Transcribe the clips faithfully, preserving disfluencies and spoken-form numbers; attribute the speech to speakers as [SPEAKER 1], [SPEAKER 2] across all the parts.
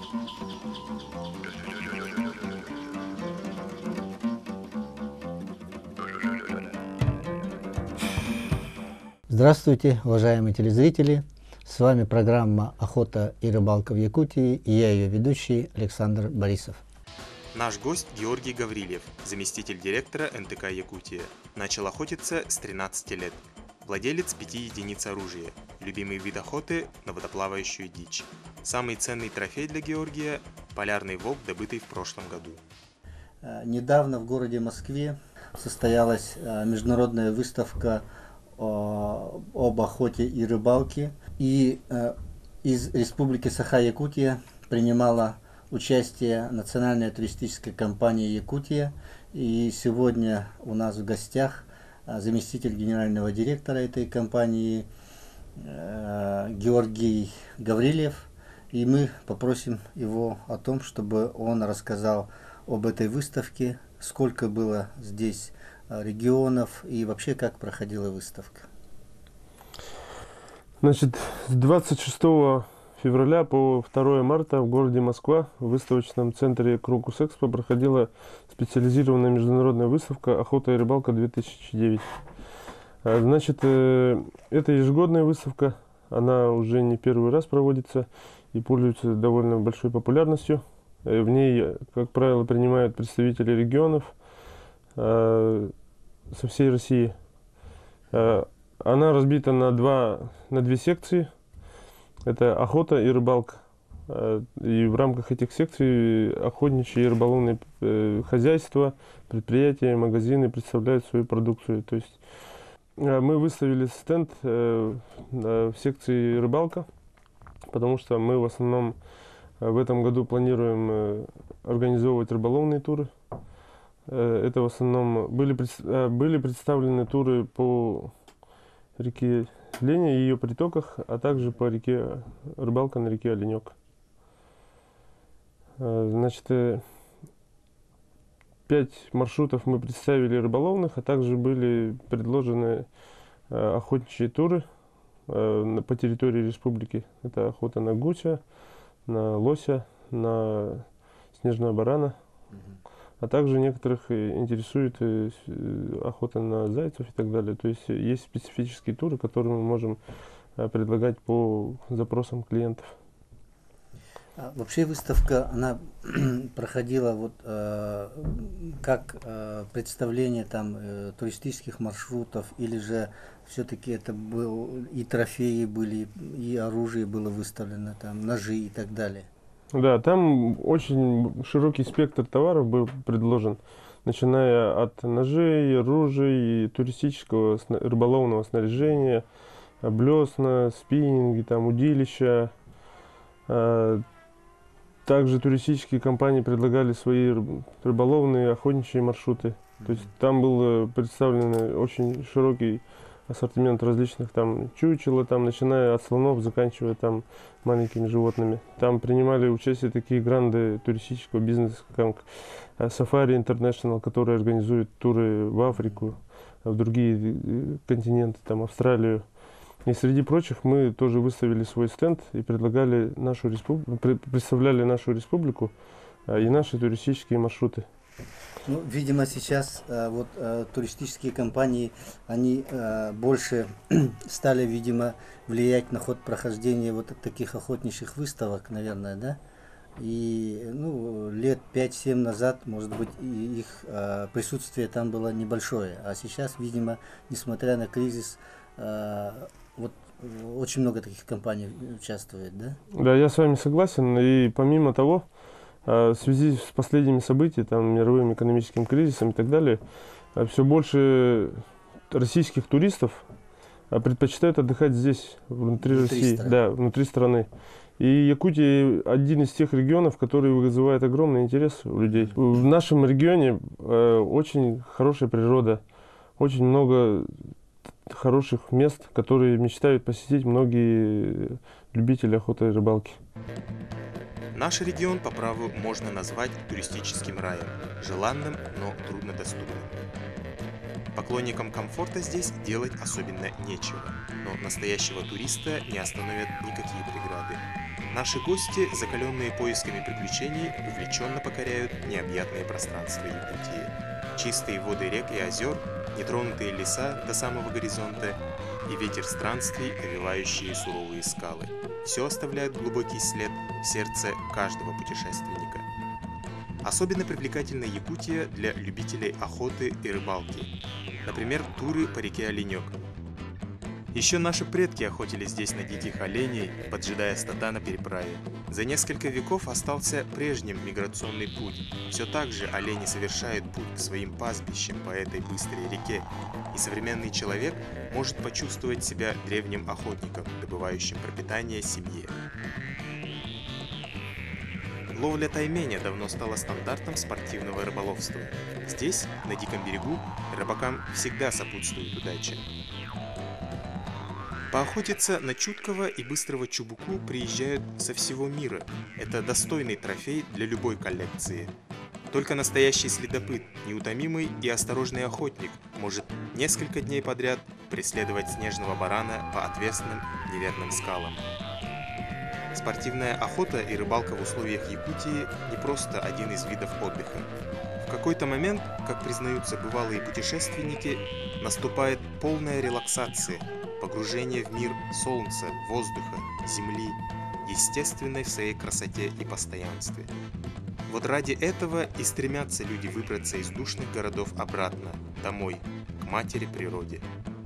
[SPEAKER 1] Здравствуйте, уважаемые телезрители! С вами программа «Охота и рыбалка в Якутии» и я, ее ведущий Александр Борисов.
[SPEAKER 2] Наш гость Георгий Гаврилев, заместитель директора эн тэ ка «Якутия». Начал охотиться с тринадцати лет. Владелец пяти единиц оружия. Любимый вид охоты – на водоплавающую дичь. Самый ценный трофей для Георгия – полярный волк, добытый в прошлом году.
[SPEAKER 1] Недавно в городе Москве состоялась международная выставка об охоте и рыбалке. И из Республики Саха-Якутия принимала участие национальная туристическая компания «Якутия». И сегодня у нас в гостях заместитель генерального директора этой компании Георгий Гаврилев. И мы попросим его о том, чтобы он рассказал об этой выставке, сколько было здесь регионов и вообще как проходила выставка.
[SPEAKER 3] Значит, с двадцать шестого февраля по второе марта в городе Москва в выставочном центре Крокус Экспо проходила специализированная международная выставка «Охота и рыбалка-две тысячи девять». Значит, это ежегодная выставка, она уже не первый раз проводится и пользуется довольно большой популярностью. В ней, как правило, принимают представители регионов со всей России. Она разбита на, два, на две секции. Это охота и рыбалка. И в рамках этих секций охотничьи и рыболовные хозяйства, предприятия, магазины представляют свою продукцию. То есть мы выставили стенд в секции рыбалка, потому что мы в основном в этом году планируем организовывать рыболовные туры. Это в основном были, были представлены туры по реке Леня и ее притоках, а также по реке рыбалка на реке Оленек. Значит, пять маршрутов мы представили рыболовных, а также были предложены охотничьи туры по территории республики. Это охота на гуся, на лося, на снежного барана. А также некоторых интересует охота на зайцев и так далее. То есть есть специфические туры, которые мы можем предлагать по запросам клиентов.
[SPEAKER 1] Вообще выставка, она проходила вот э, как э, представление там э, туристических маршрутов, или же все-таки это был и трофеи были, и оружие было выставлено, там ножи и так далее?
[SPEAKER 3] Да, там очень широкий спектр товаров был предложен, начиная от ножей, ружей, туристического рыболовного снаряжения, блесна, спиннинги, там удилища. Также туристические компании предлагали свои рыболовные, охотничьи маршруты. То есть там был представлен очень широкий ассортимент различных там чучела, там, начиная от слонов, заканчивая там маленькими животными. Там принимали участие такие гранды туристического бизнеса, как Safari International, который организует туры в Африку, в другие континенты, там Австралию. И среди прочих мы тоже выставили свой стенд и предлагали нашу республику, представляли нашу республику и наши туристические маршруты.
[SPEAKER 1] Ну, видимо, сейчас э, вот э, туристические компании, они э, больше стали, видимо, влиять на ход прохождения вот таких охотничьих выставок, наверное, да? И, ну, лет пять-семь назад, может быть, и их э, присутствие там было небольшое, а сейчас, видимо, несмотря на кризис, э, вот очень много таких компаний участвует, да?
[SPEAKER 3] Да, я с вами согласен, и помимо того, в связи с последними событиями, там, мировым экономическим кризисом и так далее, все больше российских туристов предпочитают отдыхать здесь, внутри, внутри России, страны. Да, внутри страны. И Якутия один из тех регионов, который вызывает огромный интерес у людей. В нашем регионе очень хорошая природа, очень много хороших мест, которые мечтают посетить многие любители охоты и рыбалки.
[SPEAKER 2] Наш регион по праву можно назвать туристическим раем, желанным, но труднодоступным. Поклонникам комфорта здесь делать особенно нечего, но настоящего туриста не остановят никакие преграды. Наши гости, закаленные поисками приключений, увлеченно покоряют необъятные пространства Якутии. Чистые воды рек и озер, нетронутые леса до самого горизонта и ветер странствий, овивающие суровые скалы. Все оставляет глубокий след в сердце каждого путешественника. Особенно привлекательна Якутия для любителей охоты и рыбалки. Например, туры по реке Оленек. Еще наши предки охотились здесь на диких оленей, поджидая стада на переправе. За несколько веков остался прежним миграционный путь. Все так же олени совершают путь к своим пастбищам по этой быстрой реке, и современный человек может почувствовать себя древним охотником, добывающим пропитание семье. Ловля тайменя давно стала стандартом спортивного рыболовства. Здесь, на диком берегу, рыбакам всегда сопутствует удача. Поохотиться на чуткого и быстрого чубуку приезжают со всего мира. Это достойный трофей для любой коллекции. Только настоящий следопыт, неутомимый и осторожный охотник может несколько дней подряд преследовать снежного барана по отвесным неверным скалам. Спортивная охота и рыбалка в условиях Якутии не просто один из видов отдыха. В какой-то момент, как признаются бывалые путешественники, наступает полная релаксация, погружение в мир солнца, воздуха, земли, естественной в своей красоте и постоянстве. Вот ради этого и стремятся люди выбраться из душных городов обратно, домой, к матери природе.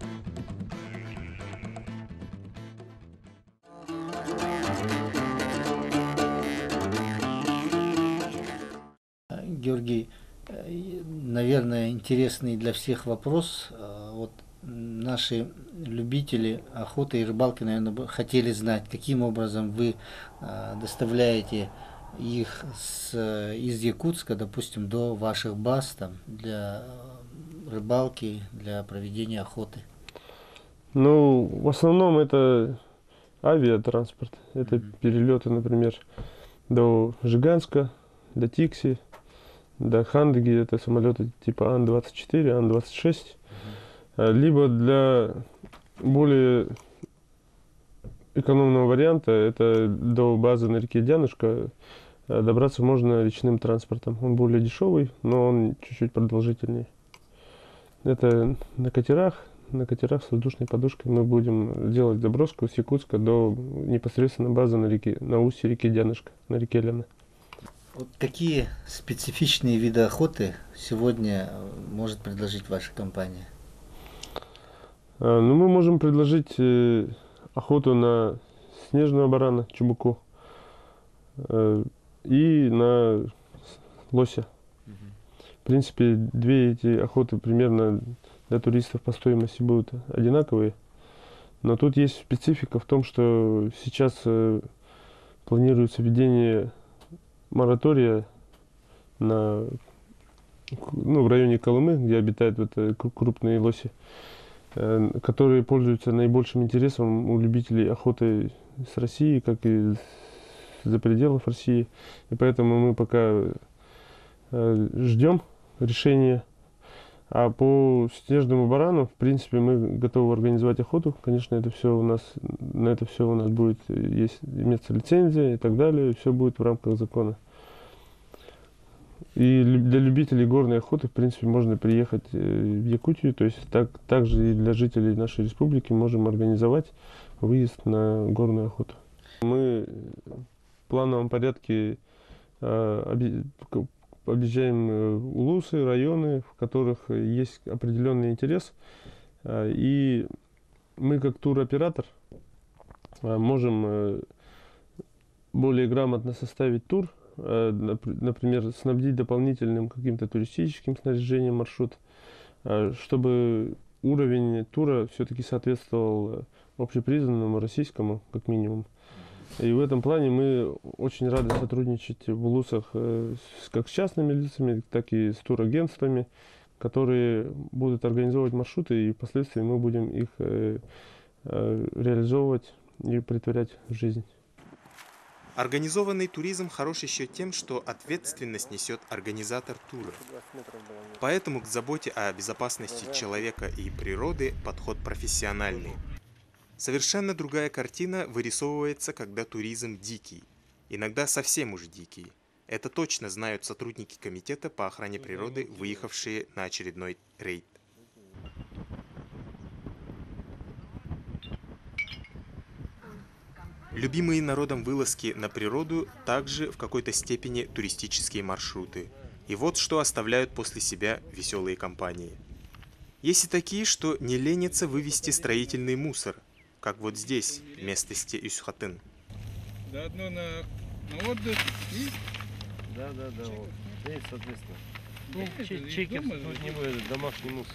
[SPEAKER 1] Георгий, наверное, интересный для всех вопрос. Вот наши любители охоты и рыбалки, наверное, хотели знать, каким образом вы доставляете их с, из Якутска, допустим, до ваших баз там, для рыбалки, для проведения охоты.
[SPEAKER 3] Ну, в основном это авиатранспорт. Это mm-hmm. перелеты, например, до Жиганска, до Тикси, до Хандаги. Это самолеты типа Ан двадцать четыре, Ан двадцать шесть. Mm-hmm. Либо для более экономного варианта, это до базы на реке Дянушка, добраться можно речным транспортом. Он более дешевый, но он чуть-чуть продолжительнее. Это на катерах. На катерах с воздушной подушкой мы будем делать заброску с Якутска до непосредственно базы на реке, на устье реки Дянушка, на реке Лена.
[SPEAKER 1] Вот какие специфичные виды охоты сегодня может предложить ваша компания?
[SPEAKER 3] А, ну, мы можем предложить э, охоту на снежного барана, чубуку, э, и на лося. Угу. В принципе, две эти охоты примерно для туристов по стоимости будут одинаковые. Но тут есть специфика в том, что сейчас э, планируется введение моратория на, ну, в районе Колымы, где обитают вот, э, крупные лоси, э, которые пользуются наибольшим интересом у любителей охоты с России, как и за пределов России. И поэтому мы пока э, ждем решения. А по снежному барану, в принципе, мы готовы организовать охоту. Конечно, это все у нас, на это все у нас будет есть, иметься лицензия и так далее. Все будет в рамках закона. И для любителей горной охоты, в принципе, можно приехать в Якутию. То есть так, также и для жителей нашей республики можем организовать выезд на горную охоту. Мы в плановом порядке э, объезжаем улусы, районы, в которых есть определенный интерес. И мы, как туроператор, можем более грамотно составить тур, например, снабдить дополнительным каким-то туристическим снаряжением маршрут, чтобы уровень тура все-таки соответствовал общепризнанному российскому, как минимум. И в этом плане мы очень рады сотрудничать в улусах э, с, как с частными лицами, так и с турагентствами, которые будут организовывать маршруты, и впоследствии мы будем их э, э, реализовывать и претворять в жизнь.
[SPEAKER 2] Организованный туризм хорош еще тем, что ответственность несет организатор тура. Поэтому к заботе о безопасности человека и природы подход профессиональный. Совершенно другая картина вырисовывается, когда туризм дикий. Иногда совсем уж дикий. Это точно знают сотрудники комитета по охране природы, выехавшие на очередной рейд. Любимые народом вылазки на природу также в какой-то степени туристические маршруты. И вот что оставляют после себя веселые компании. Есть и такие, что не ленятся вывести строительный мусор, как вот здесь, в местности Юсхатын.
[SPEAKER 4] Заодно на, на отдых и...
[SPEAKER 5] Да, да, да, вот. Здесь, соответственно.
[SPEAKER 4] Ну,
[SPEAKER 5] Ну,
[SPEAKER 4] из
[SPEAKER 5] чекер,
[SPEAKER 4] дома
[SPEAKER 5] тут не мы, домашний мусор.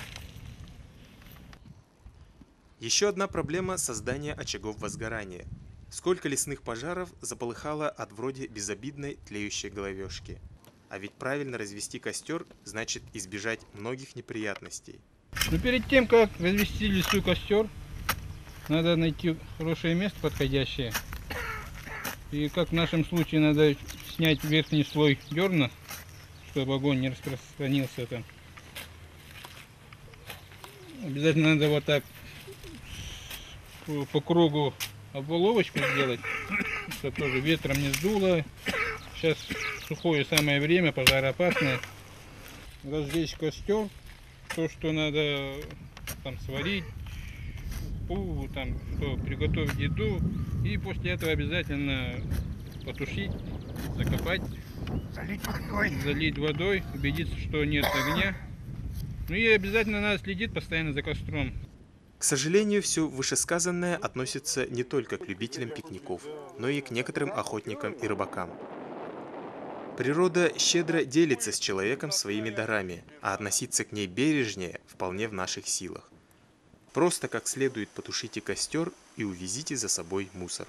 [SPEAKER 2] Еще одна проблема – создание очагов возгорания. Сколько лесных пожаров заполыхало от вроде безобидной тлеющей головешки. А ведь правильно развести костер значит избежать многих неприятностей.
[SPEAKER 4] Но перед тем, как развести лесу костер, надо найти хорошее место подходящее. И как в нашем случае, надо снять верхний слой дерна, чтобы огонь не распространился там. Обязательно надо вот так по, по кругу обволовочку сделать, чтобы тоже ветром не сдуло. Сейчас сухое самое время, пожароопасное. Разжечь костер, то, что надо там сварить, пу, там, что приготовить еду, и после этого обязательно потушить, закопать, залить водой, залить водой, убедиться, что нет огня. Ну и обязательно надо следить постоянно за костром.
[SPEAKER 2] К сожалению, все вышесказанное относится не только к любителям пикников, но и к некоторым охотникам и рыбакам. Природа щедро делится с человеком своими дарами, а относиться к ней бережнее вполне в наших силах. Просто как следует потушите костер и увезите за собой мусор.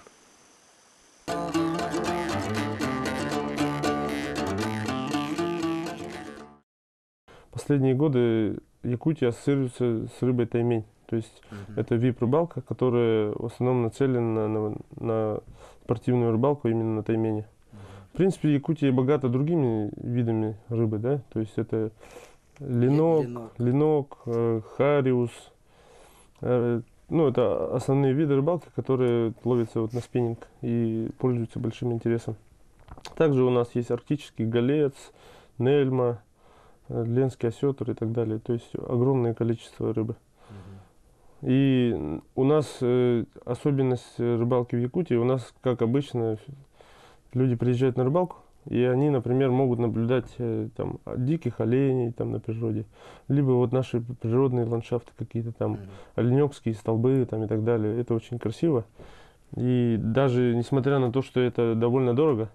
[SPEAKER 3] Последние годы Якутия ассоциируется с рыбой таймень. То есть
[SPEAKER 1] Мгм.
[SPEAKER 3] это вип-рыбалка, которая в основном нацелена на, на спортивную рыбалку именно на таймене. В принципе, Якутия богата другими видами рыбы, да, то есть это ленок,
[SPEAKER 1] Ленок.
[SPEAKER 3] ленок, э, хариус, э, ну это основные виды рыбалки, которые ловятся вот на спиннинг и пользуются большим интересом. Также у нас есть арктический голец, нельма, э, ленский осетр и так далее, то есть огромное количество рыбы. И у нас э, особенность рыбалки в Якутии, у нас, как обычно, люди приезжают на рыбалку, и они, например, могут наблюдать э, там, диких оленей там, на природе, либо вот наши природные ландшафты какие-то там,
[SPEAKER 1] Мгм.
[SPEAKER 3] оленёкские столбы там, и так далее. Это очень красиво. И даже несмотря на то, что это довольно дорого,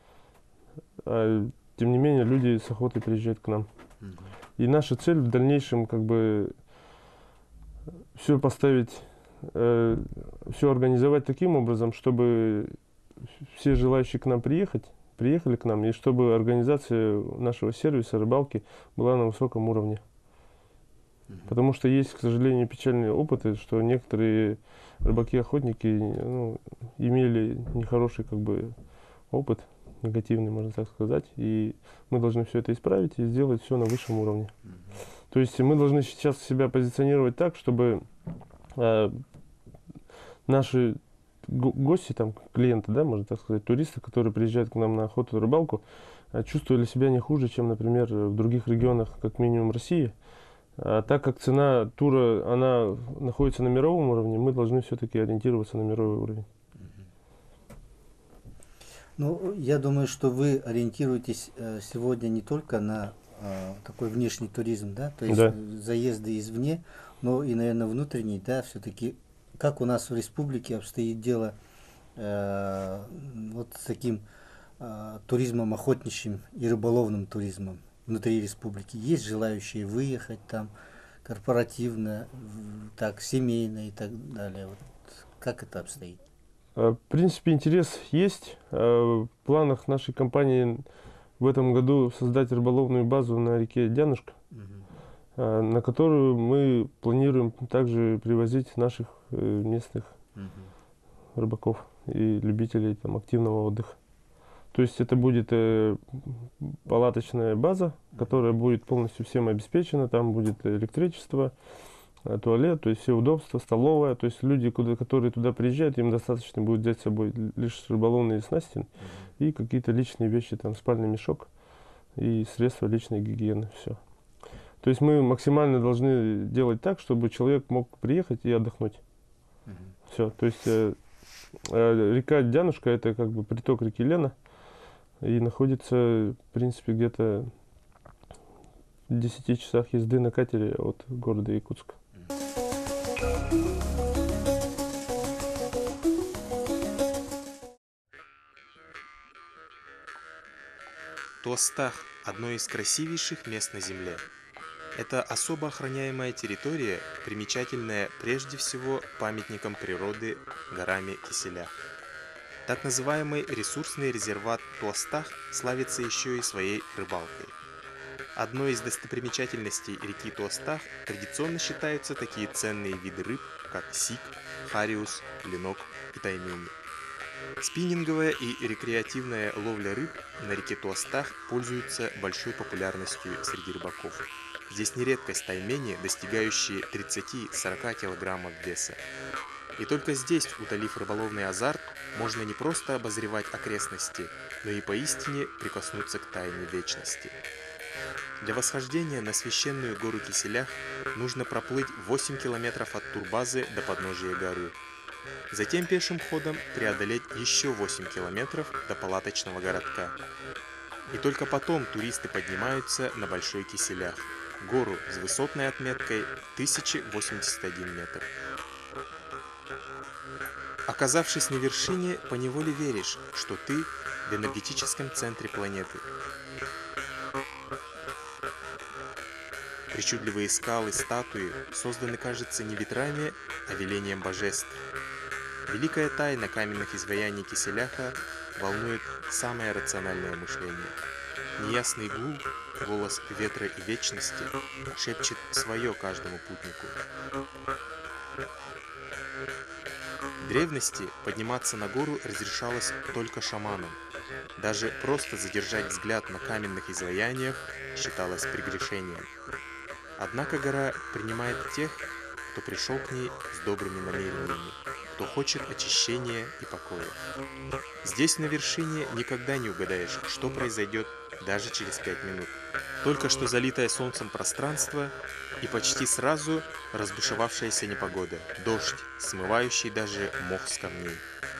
[SPEAKER 3] а, тем не менее люди с охотой приезжают к нам.
[SPEAKER 1] Мгм.
[SPEAKER 3] И наша цель в дальнейшем как бы все поставить, э, все организовать таким образом, чтобы все желающие к нам приехать, приехали к нам, и чтобы организация нашего сервиса рыбалки была на высоком уровне.
[SPEAKER 1] Мгм.
[SPEAKER 3] Потому что есть, к сожалению, печальные опыты, что некоторые рыбаки-охотники ну, имели нехороший как бы опыт, негативный, можно так сказать, и мы должны все это исправить и сделать все на высшем уровне.
[SPEAKER 1] Мгм.
[SPEAKER 3] То есть мы должны сейчас себя позиционировать так, чтобы э, наши го- гости, там, клиенты, да, можно так сказать, туристы, которые приезжают к нам на охоту и рыбалку, э, чувствовали себя не хуже, чем, например, в других регионах, как минимум России. А так как цена тура, она находится на мировом уровне, мы должны все-таки ориентироваться на мировой уровень.
[SPEAKER 1] Ну, я думаю, что вы ориентируетесь э, сегодня не только на э, такой внешний туризм, да, то есть
[SPEAKER 3] Да.
[SPEAKER 1] э, заезды извне, но и, наверное, внутренний, да, все-таки, как у нас в республике обстоит дело э, вот с таким э, туризмом охотничьим и рыболовным туризмом внутри республики. Есть желающие выехать там корпоративно, в- так, семейно и так далее. Вот как это обстоит?
[SPEAKER 3] Э, В принципе, интерес есть. Э, В планах нашей компании в этом году создать рыболовную базу на реке Дянушка,
[SPEAKER 1] Мгм.
[SPEAKER 3] э, на которую мы планируем также привозить наших э, местных
[SPEAKER 1] Мгм.
[SPEAKER 3] рыбаков. и любителей там активного отдыха. То есть это будет э, палаточная база, которая будет полностью всем обеспечена. Там будет электричество, э, туалет, то есть все удобства, столовая. То есть люди, куда, которые туда приезжают, им достаточно будет взять с собой лишь рыболовные снасти и какие-то личные вещи, там спальный мешок и средства личной гигиены. Все. То есть мы максимально должны делать так, чтобы человек мог приехать и отдохнуть. Все. То есть э, э, река Дянушка — это как бы приток реки Лена. И находится, в принципе, где-то в десяти часах езды на катере от города Якутска.
[SPEAKER 2] Туостах – одно из красивейших мест на Земле. Это особо охраняемая территория, примечательная прежде всего памятником природы горами Киселя. Так называемый ресурсный резерват Туостах славится еще и своей рыбалкой. Одной из достопримечательностей реки Туостах традиционно считаются такие ценные виды рыб, как сик, хариус, ленок и таймени. Спиннинговая и рекреативная ловля рыб на реке Туостах пользуются большой популярностью среди рыбаков. Здесь не редкость таймени, достигающие тридцати-сорока килограммов веса. И только здесь, утолив рыболовный азарт, можно не просто обозревать окрестности, но и поистине прикоснуться к тайне вечности. Для восхождения на священную гору Киселях нужно проплыть восемь километров от турбазы до подножия горы. Затем пешим ходом преодолеть еще восемь километров до палаточного городка. И только потом туристы поднимаются на Большой Киселях, гору с высотной отметкой тысяча восемьдесят один метр. Оказавшись на вершине, поневоле веришь, что ты в энергетическом центре планеты. Причудливые скалы, статуи созданы, кажется, не ветрами, а велением божеств. Великая тайна каменных изваяний Киселяха волнует самое рациональное мышление. Неясный гул, голос ветра и вечности, шепчет свое каждому путнику. В древности подниматься на гору разрешалось только шаманам. Даже просто задержать взгляд на каменных изваяниях считалось прегрешением. Однако гора принимает тех, кто пришел к ней с добрыми намерениями, кто хочет очищения и покоя. Здесь на вершине никогда не угадаешь, что произойдет даже через пять минут. Только что залитое солнцем пространство и почти сразу разбушевавшаяся непогода, дождь, смывающий даже мох с камней.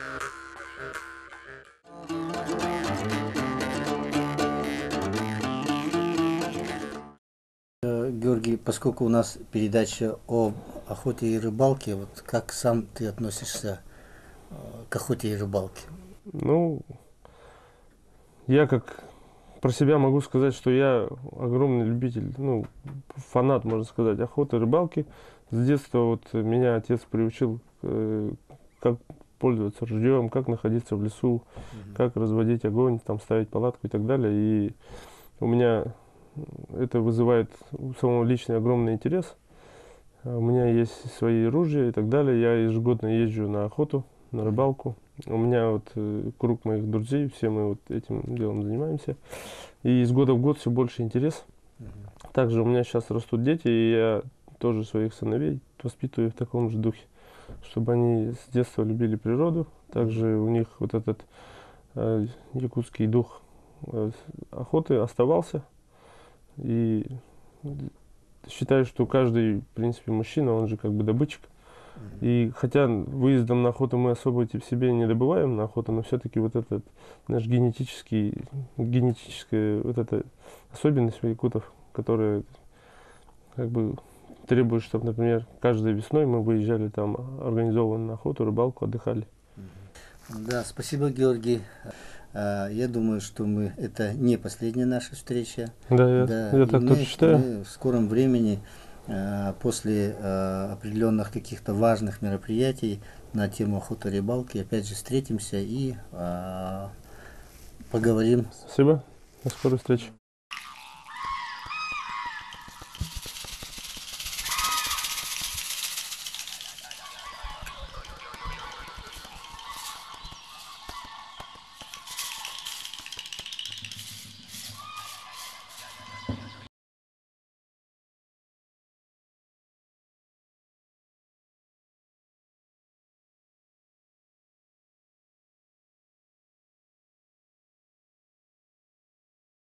[SPEAKER 1] Георгий, поскольку у нас передача об охоте и рыбалке, вот как сам ты относишься к охоте и рыбалке?
[SPEAKER 3] Ну, я как про себя могу сказать, что я огромный любитель, ну, фанат, можно сказать, охоты и рыбалки. С детства вот меня отец приучил, э, как пользоваться ружьем, как находиться в лесу, mm-hmm. как разводить огонь, там ставить палатку и так далее. И у меня это вызывает у самого личный огромный интерес. У меня есть свои ружья и так далее. Я ежегодно езжу на охоту, на рыбалку. У меня вот э, круг моих друзей, все мы вот этим делом занимаемся. И из года в год все больше интерес. Mm-hmm. Также у меня сейчас растут дети, и я тоже своих сыновей воспитываю в таком же духе, чтобы они с детства любили природу. Также у них вот этот э, якутский дух э, охоты оставался. И считаю, что каждый, в принципе, мужчина, он же как бы добытчик. Mm-hmm. И хотя выездом на охоту мы особо в себе не добываем на охоту, но все-таки вот этот наш генетический, генетическая вот эта особенность у якутов, которая как бы требует, чтобы, например, каждой весной мы выезжали там организованно на охоту, рыбалку, отдыхали.
[SPEAKER 1] Mm-hmm. Да, спасибо, Георгий. Я думаю, что мы это не последняя наша встреча.
[SPEAKER 3] Да, я,
[SPEAKER 1] да,
[SPEAKER 3] я так
[SPEAKER 1] мы,
[SPEAKER 3] тоже считаю.
[SPEAKER 1] Мы в скором времени, после определенных каких-то важных мероприятий на тему охоты и рыбалки, опять же встретимся и поговорим.
[SPEAKER 3] Спасибо. До скорой встречи.